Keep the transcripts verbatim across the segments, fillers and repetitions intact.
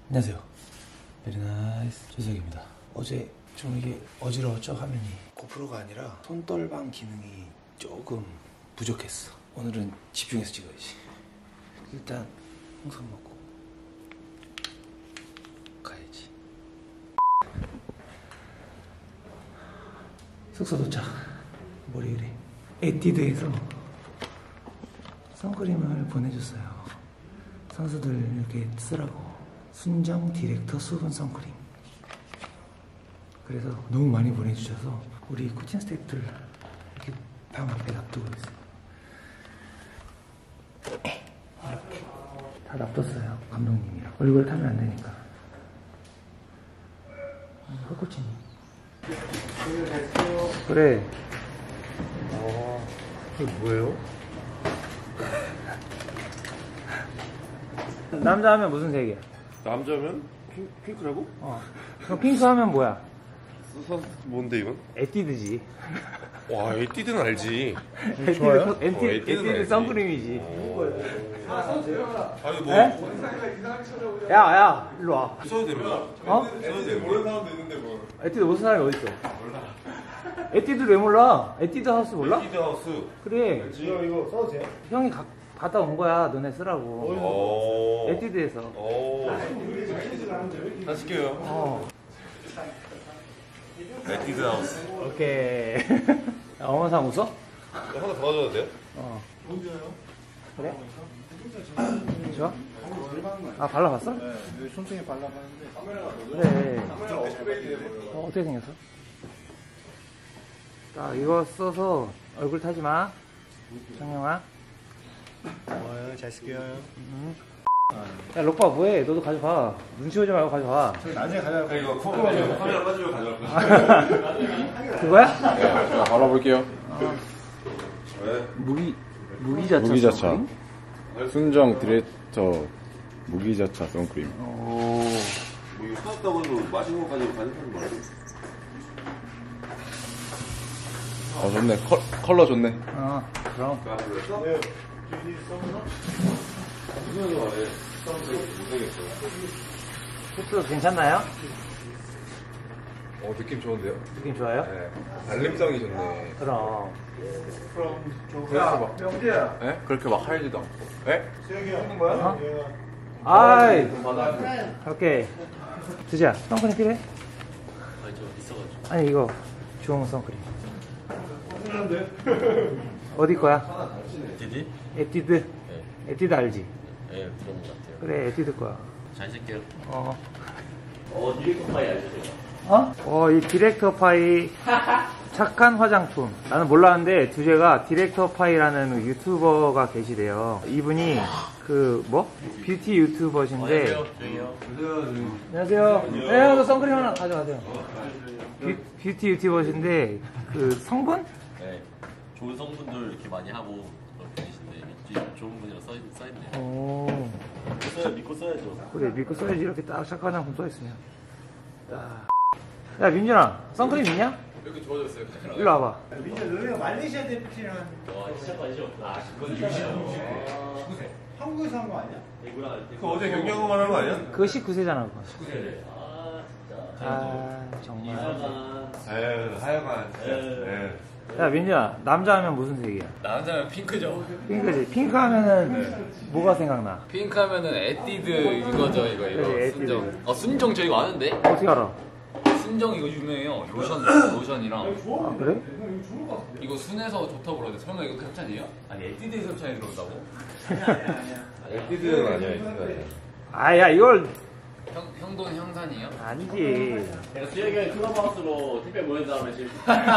안녕하세요. 베리나이스 조석입니다. 어제 좀 이게 어지러웠죠? 화면이 고프로가 아니라 손떨방 기능이 조금 부족했어. 오늘은 집중해서 찍어야지. 일단 홍삼 먹고 가야지. 숙소 도착. 머리 이래 에뛰드에서 선크림을 보내줬어요. 선수들 이렇게 쓰라고. 순정 디렉터 수분 선크림. 그래서 너무 많이 보내주셔서 우리 코칭 스태프들 이렇게 방 앞에 놔두고 있어요. 이렇게 다 놔뒀어요. 감독님이랑. 얼굴 타면 안 되니까. 헛코치님. 그래. 어, 이게 뭐예요? 남자 하면 무슨 색이야? 남자면 핑, 핑크라고? 어. 그럼 핑크 하면 뭐야? 서, 뭔데 이건? 에뛰드지. 와, 에뛰드는 알지. 에뛰드, 좋아요? 에뛰드, 어, 에뛰드는 에뛰드 알지. 선크림이지. 아니 뭐 에? 야, 야, 일로 와. 써도 됩니다. 어? 써도 됩니다. 모르는 사람도 있는데 뭐. 에뛰드 모르는 사람이 어딨어? 에뛰드 왜 몰라? 에뛰드 하우스 몰라? 에뛰드 하우스. 그래. 이거 이거 써도 돼요? 형이 가, 갔다 온 거야. 너네 쓰라고. 오. 에뛰드에서. 오. 다시 시켜요. 어. 에뛰드 하우스. 오케이. 야, 어머상 웃어? 하나 더 가져도 돼요? 어. 그래? 좋아? 아, 발라봤어? 네, 손등에 발라봤는데 그래. 어, 어떻게 생겼어? 자, 이거 써서 얼굴 타지 마. 정영아. 좋아요. 잘 쓸게요. 음. 야, 록바 뭐해? 너도 가져가. 눈치 보지 말고 가져가. 저희 나중에 가져갈 이거 카메라 카메라 빠지면 가져갈 거야. 그거야? 자, 발라볼게요. 왜? 무기, 무기자차. 무기자차. 선크림? 순정 디렉터 무기자차 선크림. 오. 뭐 이거 사왔다고 해도 마지막 까지 가져가는 거 아니야? 어, 좋네. 컬, 컬러 좋네. 어, 그럼. 아, 그랬어? 네. 무슨 말해? 못하겠어요. 색도 괜찮나요? 어, 느낌 좋은데요? 느낌 좋아요? 네. 발림성이 좋네. 그럼. 그래서 막, 명재야. 네? 그렇게 막 하얘지도 않고. 네? 어? 아이. 오케이. 드자. 선크림 필요해? 아니 저 있어가지고. 아니, 이거. 주홍 선크림. 어디 거야? 디디? 에뛰드. 네. 에뛰드 알지? 네 들어본 것 같아요. 그래, 에뛰드 거야. 잘 쓸게요. 어. 어 디렉터 파이 알려주세요. 어? 어, 이 디렉터 파이 착한 화장품. 나는 몰랐는데 주제가 디렉터 파이라는 유튜버가 계시대요. 이분이 그 뭐? 뷰티 유튜버신데. 조용히요. 안녕하세요. 네, 형, 선크림 하나 가져가세요. 뷰, 뷰티 유튜버신데 그 성분? 네. 좋은 성분들 이렇게 많이 하고 그런 분이신데 왠지 좋은 분이라 써, 써있네요. 오. 써야 믿고 써야죠. 그래, 믿고 써야지. 이렇게 딱 착한 화장품 써있으면. 야, 야 민준아, 선크림 있냐? 이렇게 좋아졌어요. 일로 와봐. 민재 너네가 말레이시아 대표팀이랑 와 시작하시죠. 아 그건 한국에서 한 거 아니야? 그 어제 경영만 하는 거 아니야? 그거 십구 세잖아, 그거. 아 진짜. 아, 정말. 이상한. 에휴, 하여간 진짜. 네. 야, 민준아, 남자 하면 무슨 색이야? 남자는 핑크죠. 핑크지. 핑크 하면은 뭐가 생각나? 핑크 하면은 에뛰드 이거죠, 이거 이거. 그래, 에뛰드. 순정. 어 순정 저 이거 아는데? 어떻게 알아? 순정 이거 유명해요. 로션 로션이랑. 아, 그래? 이거 순에서 좋다고 그러는데 설마 이거 협찬이에요? 아니 에뛰드에서 협찬이 들어온다고? 에뛰드는 아니야, 에뛰드 아니야. 아, 야, 이걸. 형 형돈 형산이에요? 아니지. 내가 수혁이 형이 클럽하우스로 택배 보낸 다음에 지금.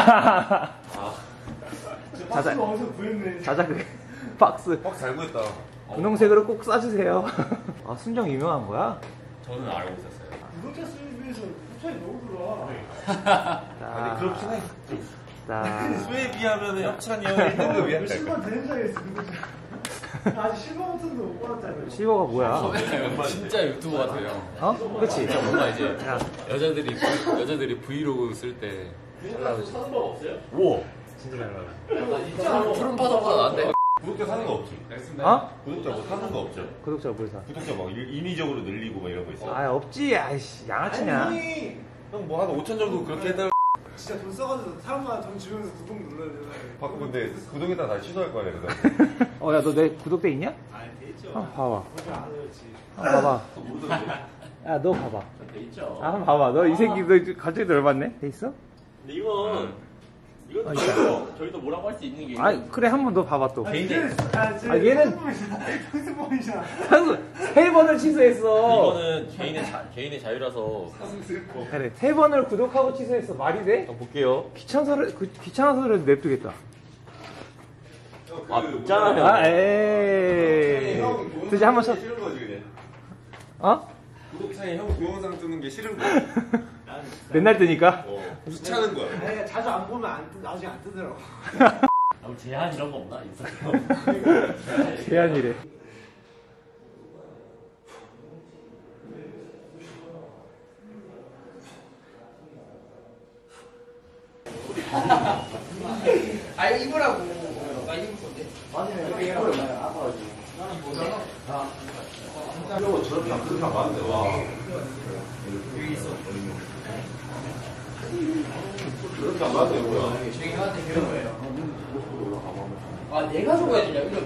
자자, 어디서 구했네. 자자, 그, 박스. 빡 잘 구했다. 분홍색으로 꼭 싸주세요. 아, 순정 유명한 거야? 저는 알고 있었어요. 구독자 수에 비해서 협찬이 너무 들어와. 자, 그렇긴 해. 자, 수에 비하면 협찬이 일 등급이야. 몇십만 되는 자리에 있어, 구독자. 아직 실버 버튼도 못 받았잖아요. 실버가 뭐야? 진짜 유튜버 같아요. 어? 그치? 뭔가 이제 야, 여자들이 브- 여자들이 브이로그 쓸 때 찾은 법 없어요? 우와. 진짜 잘 나와. 푸른 파도보다 나은데? 구독자 사는 거 없지? 어? 구독자 뭐 사는 거 없죠? 구독자가 뭘 사? 구독자 막 일- 인위적으로 늘리고 막 이런 거 있어? 아 없지. 아이씨 양아치냐. 형이 형 뭐 한 오천 정도 그렇게 했다 진짜 돈 써가지고 사람마다 돈 주면서 구독 눌러야 되나? 받고 근데 구독에다 다시 취소할 거 아니야 그다음 어 야 너 내 구독돼 있냐? 아니 돼 있죠. 한번 봐봐. 그거 안 해야지. 한번 봐봐. 야 너 봐봐. 돼 있죠. 아 한번 봐봐. 너 이 새끼 너 갑자기 열받네. 돼 있어? 근데 이건 이건 아, 저희도 저희도 뭐라고 할 수 있는 게. 아 그래 한 번 너 봐봐 또. 개인의 아, 얘는- 상승범이잖아. 한세 번을 취소했어. 이거는 개인의 자, 개인의 자유라서. 그래 세 번을 구독하고 취소했어. 말이 돼? 한번 볼게요. 귀찮아서 그, 귀찮아서라도 냅두겠다. 아 있잖아요. 아 에이. 드지 한번 쳐. 싫은 거지 그냥 어? 구독창에 형 동영상 뜨는 게 싫은 거야 맨날 뜨니까. 어 귀찮은 거야 내가 자주 안 보면 안 뜨, 나중에 안 뜨더라고. 아, 뭐 제한 이런 거 없나? 인스타그램. 제한이래. 아 입으라고. 나 입을 건데. 그렇게 안 맞는데 뭐야 형한테 배운 거예요. 아 내가 적어야 되냐 이거.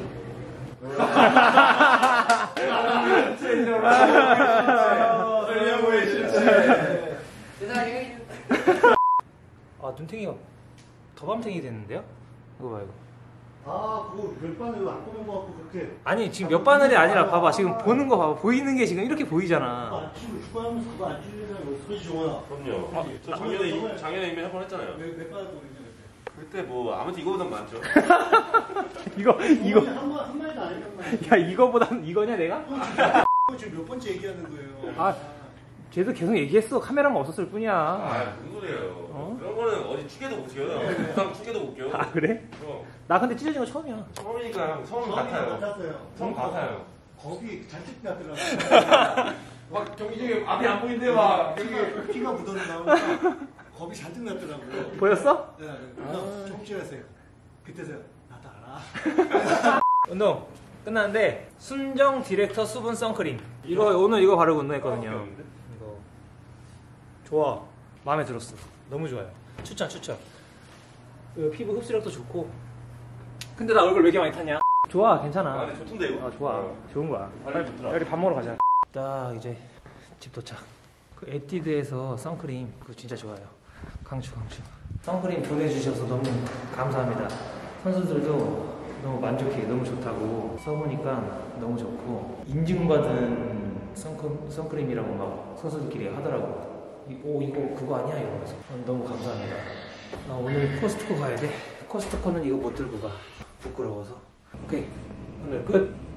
하려고의 실체 세상에. 아 눈탱이가 더밤탱이 됐는데요? 이거 봐 이거. 아 그거 몇 번을 안 보는 거 같고 그렇게. 아니 지금 몇 바늘이 아니라 봐봐 지금 보는 거 봐봐 보이는 게 지금 이렇게 보이잖아. 안 치고 축구하면서 그거 안 치는 사람이 어떻게 좋아? 그럼요 저 작년에 이- 작년에 이미 한 번 했잖아요 몇몇 번을 보내냐 그때 뭐 아무튼 이거보단 많죠 이거 이거 한한 마디도 안 했단 말이야. 야 이거보단 이거냐 내가? 지금 몇 번째 얘기하는 거예요. 아 쟤도 계속 얘기했어. 카메라만 없었을 뿐이야. 아 무슨 소리예요 어? 그런 거는 어디 축에도 못 껴요 부상 축에도 못 껴요 아 그래? 그럼 나 근데 찢어진 거 처음이야. 처음이니까 형 처음 같아요 같았어요. 처음 같아요 겁이 잔뜩 났더라고. 막 경기 중에 앞이 안 보이는데 막. 피가, 피가 묻어서 나오니까 겁이 잔뜩 났더라고요. 보였어? 네, 그래서 총질하세요. 그때서야 나도 알아. 운동 끝났는데 순정 디렉터 수분 선크림 이거 오늘 이거 바르고 운동했거든요. 이거 좋아. 마음에 들었어. 너무 좋아요. 추천 추천. 그 피부 흡수력도 좋고. 근데 나 얼굴 왜 이렇게 많이 탔냐? 좋아 괜찮아. 아 근데 좋던데 이거 아 좋아 좋은 거야. 빨리 빨리 밥 먹으러 가자. 딱 이제 집 도착. 그 에뛰드에서 선크림 그거 진짜 좋아요. 강추 강추. 선크림 보내주셔서 너무 감사합니다. 선수들도 너무 만족해 너무 좋다고 써보니까 너무 좋고 인증받은 선크, 선크림이라고 막 선수들끼리 하더라고. 이, 오 이거 그거 아니야 이러면서 어, 너무 감사합니다. 아, 오늘 코스트코 가야 돼. 코스트코는 이거 못 들고 가 부끄러워서. 오케이 오늘 끝.